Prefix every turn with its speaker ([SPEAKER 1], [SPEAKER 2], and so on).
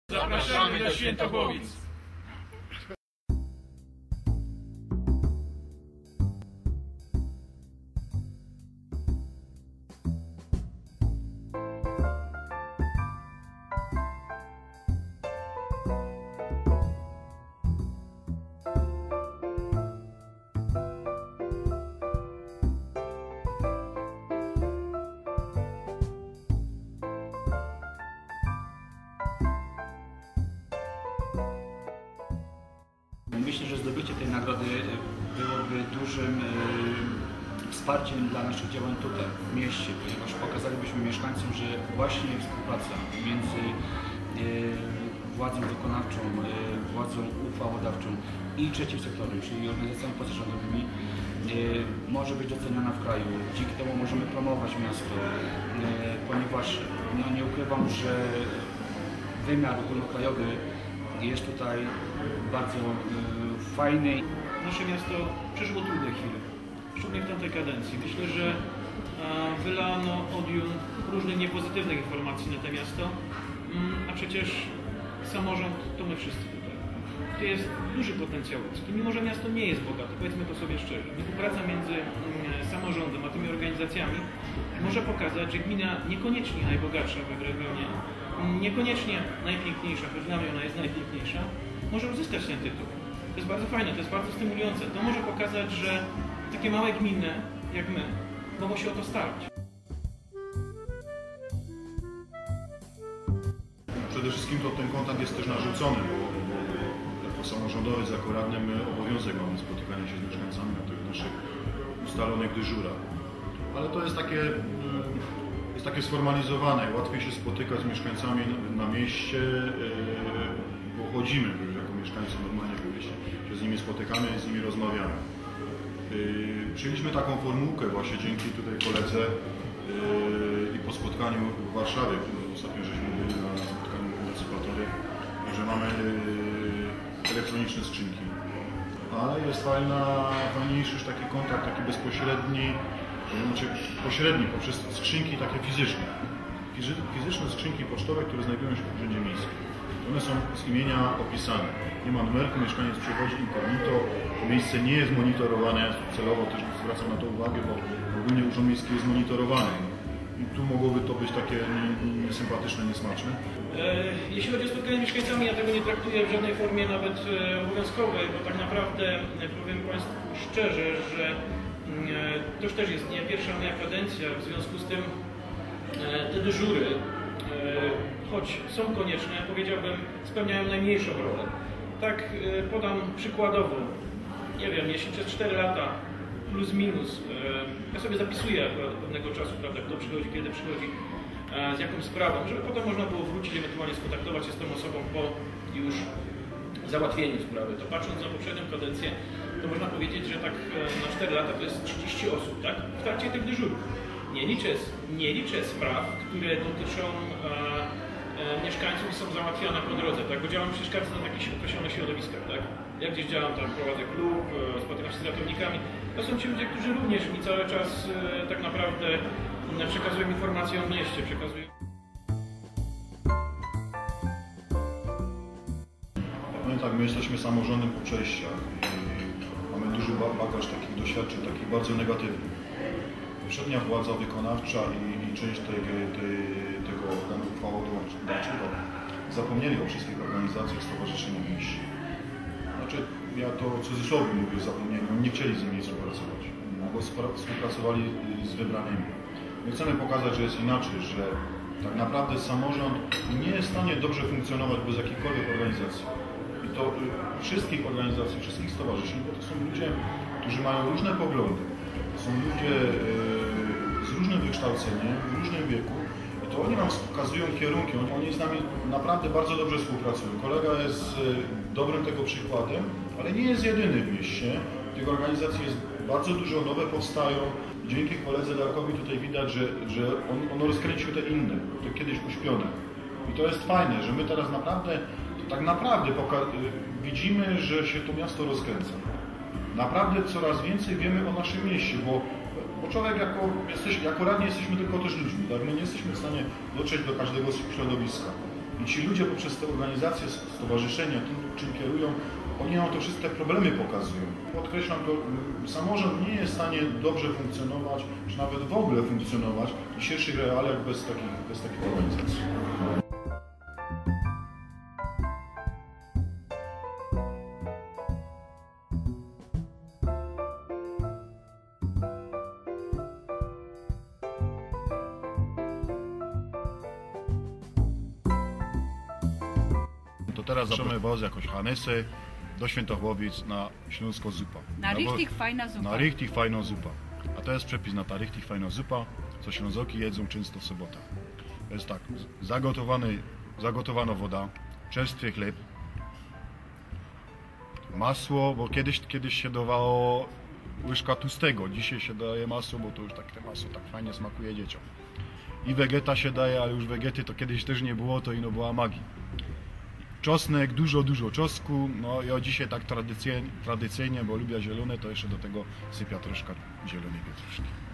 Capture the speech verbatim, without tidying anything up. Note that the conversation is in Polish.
[SPEAKER 1] Zapraszamy do Świętochłowic!
[SPEAKER 2] Myślę, że zdobycie tej nagrody byłoby dużym e, wsparciem dla naszych działań tutaj, w mieście, ponieważ pokazalibyśmy mieszkańcom, że właśnie współpraca między e, władzą wykonawczą, e, władzą uchwałodawczą i trzecim sektorem, czyli organizacjami pozarządowymi, e, może być doceniana w kraju. Dzięki temu możemy promować miasto, e, ponieważ no, nie ukrywam, że wymiar ogólnokrajowy jest tutaj bardzo y, fajny.
[SPEAKER 3] Nasze miasto przeżyło trudne chwile, szczególnie w tamtej kadencji. Myślę, że a, wylano odium różnych niepozytywnych informacji na to miasto, mm, a przecież samorząd to my wszyscy tutaj. Tu jest duży potencjał ludzki, mimo że miasto nie jest bogate, powiedzmy to sobie szczerze. Współpraca między mm, samorządem a tymi organizacjami może pokazać, że gmina niekoniecznie najbogatsza w regionie, niekoniecznie najpiękniejsza, choć dla mnie ona jest najpiękniejsza, może uzyskać ten tytuł. To jest bardzo fajne, to jest bardzo stymulujące. To może pokazać, że takie małe gminy jak my mogą się o to starać.
[SPEAKER 4] Przede wszystkim to ten kontakt jest też narzucony, bo, bo jako samorządowiec, jako radny my obowiązek mamy spotykania się z mieszkańcami na tych naszych ustalonych dyżurach. Ale to jest takie, jest takie sformalizowane, łatwiej się spotykać z mieszkańcami na mieście, bo chodzimy już jako mieszkańcy normalnie po mieście, się z nimi spotykamy, z nimi rozmawiamy. Przyjęliśmy taką formułkę właśnie dzięki tutaj koledze i po spotkaniu w Warszawie, ostatnio żeśmy byli na spotkaniu partycypatorów, że mamy elektroniczne skrzynki. Ale jest fajna, fajniejszy już taki kontakt, taki bezpośredni, znaczy pośredni poprzez skrzynki takie fizyczne. Fizyczne skrzynki pocztowe, które znajdują się w urzędzie miejskim. One są z imienia opisane. Nie ma numerku, mieszkaniec przychodzi incognito, miejsce nie jest monitorowane, ja celowo też zwracam na to uwagę, bo ogólnie urząd miejski jest monitorowany. I tu mogłoby to być takie niesympatyczne, niesmaczne.
[SPEAKER 3] Jeśli chodzi o spotkanie z mieszkańcami, ja tego nie traktuję w żadnej formie nawet obowiązkowej, bo tak naprawdę powiem Państwu szczerze, że to już też jest nie pierwsza moja kadencja, w związku z tym te dyżury, choć są konieczne, powiedziałbym, spełniają najmniejszą rolę. Tak podam przykładowo, nie wiem, jeśli przez cztery lata plus minus, ja sobie zapisuję pewnego czasu, prawda, kto przychodzi, kiedy przychodzi, z jakąś sprawą, żeby potem można było wrócić, ewentualnie skontaktować się z tą osobą po już załatwieniu sprawy. To patrząc na poprzednią kadencję, to można powiedzieć, że tak na cztery lata to jest trzydzieści osób, tak? W trakcie tych dyżurów. Nie liczę, nie liczę spraw, które dotyczą e, e, mieszkańców i są załatwiane po drodze, tak? Bo działam przecież każdy na takich określonych środowiskach, tak? Ja gdzieś działam, tam prowadzę klub, e, spotykam się z ratownikami. To są ci ludzie, którzy również mi cały czas e, tak naprawdę e, przekazują informacje o mieście, przekazują...
[SPEAKER 4] No i tak, my jesteśmy samorządem po przejściach i mamy duży bagaż takich doświadczeń, takich bardzo negatywnych. Poprzednia władza wykonawcza i, i część tej, tej, tego organu uchwałodawczego zapomnieli o wszystkich organizacjach, stowarzyszeniach w mieście. Znaczy, ja to w cudzysłowie mówię, zapomnieli, oni nie chcieli z nimi współpracować, bo współpracowali z wybranymi. My chcemy pokazać, że jest inaczej, że tak naprawdę samorząd nie jest w stanie dobrze funkcjonować bez jakichkolwiek organizacji. I to wszystkich organizacji, wszystkich stowarzyszeń, bo to są ludzie, którzy mają różne poglądy. To są ludzie z różnym wykształceniem, w różnym wieku i to oni nam wskazują kierunki, oni z nami naprawdę bardzo dobrze współpracują. Kolega jest dobrym tego przykładem, ale nie jest jedyny w mieście. Tych organizacji jest bardzo dużo, nowe powstają. Dzięki koledze Darkowi tutaj widać, że, że on, on rozkręcił te inne, te kiedyś uśpione. I to jest fajne, że my teraz naprawdę, tak naprawdę widzimy, że się to miasto rozkręca. Naprawdę coraz więcej wiemy o naszym mieście, bo, bo człowiek jako, jesteś, jako radni jesteśmy tylko też ludźmi, tak? My nie jesteśmy w stanie dotrzeć do każdego środowiska. I I ci ludzie poprzez te organizacje, stowarzyszenia, tym czym kierują, oni nam to wszystkie problemy pokazują. Podkreślam to, samorząd nie jest w stanie dobrze funkcjonować, czy nawet w ogóle funkcjonować w dzisiejszych realiach bez takich, bez takich organizacji. To teraz zapraszamy Was jakoś Hanesy do Świętochłowic na śląską zupa.
[SPEAKER 5] Na
[SPEAKER 4] bo-
[SPEAKER 5] richtig fajna zupa.
[SPEAKER 4] Na richtig fajną zupa. A to jest przepis na ta richtig fajna zupa, co Ślązoki jedzą często w sobotę. To jest tak, zagotowany, zagotowana woda, czerstwy chleb, masło, bo kiedyś, kiedyś się dawało łyżka tłustego, dzisiaj się daje masło, bo to już tak te masło tak fajnie smakuje dzieciom. I wegeta się daje, ale już wegety to kiedyś też nie było, to ino była magii. Czosnek, dużo, dużo czosnku, no ja dzisiaj tak tradycyjnie, tradycyjnie, bo lubię zielone, to jeszcze do tego sypia troszkę zielonej pietruszki.